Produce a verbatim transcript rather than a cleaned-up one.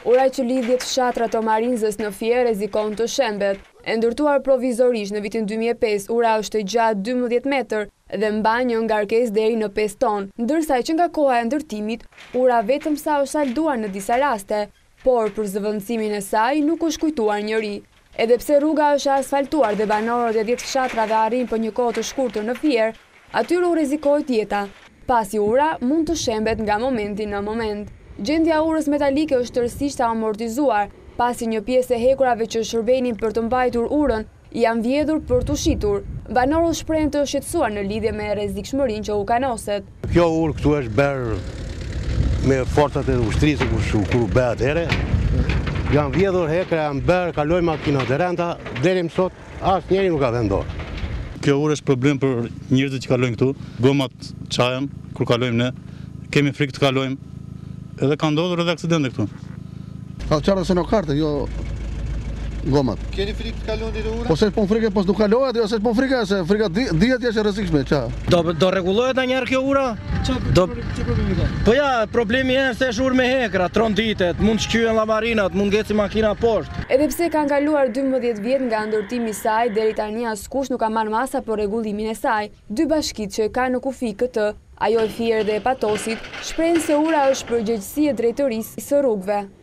Ura që lidhjet fshatra të Marinzës në Fier rrezikon të shembet. E ndërtuar provizorisht në vitin dy mijë e pesë, ura është e gjatë dymbëdhjetë metër dhe mban një ngarkesë deri në pesë tonë, ndërsa që nga koha e ndërtimit, ura vetëm sa është salduar në disa raste, por për zëvendësimin e saj nuk është kujtuar njëri. Edhe pse rruga është asfaltuar dhe banorët e dhjetë fshatrave arrin për një kohë të shkurtër në Fier, atyre u rrezikohet jeta, pasi ura mund të shembet nga momenti në moment. Gjendja e urës metalike është tërësisht amortizuar, pasi një pjesë e hekurave që shërbenin për të mbajtur urën janë vjedhur për të shitur. Banorët shprehen të shqetësuar në lidhje me rrezikshmërinë që u kanoset. Kjo urë këtu është bërë me forcat e ushtrisë kur u bë atëherë. Janë vjedhur hekra, janë bërë, kalojnë makinat e rënda, deri më sot asnjëri nuk ka vendosur. Kjo urë është problem për njerëzit që kalojnë këtu, gomat çajën kur kalojmë ne, kemi frikë të kalojmë, edhe ka ndodhur edhe aksidente këtu. Ka qarë se në kartë, jo gomat. Keni frikë të kaloni dhe ura? Po se po frikë, po s'du kalohet, jo se po frikë, se frika dihet jashtë e rrezikshme, qa? Do, do rregullohet a njerë kjo ura? Do, po ja, problemi e se është urë me hekra, tronditet, mund shkyen llamarinat, mund ngeci makina poshtë. Edhe pse kanë kaluar dymbëdhjetë vjet nga ndërtimi i saj, deri tani askush nuk ka marrë masa për rregullimin e saj. Dy bashkitë që kanë në kufi këtë, ajo e Fier dhe e Patosit, shprehen se ura është përgjegjësi e drejtërisë së rrugëve.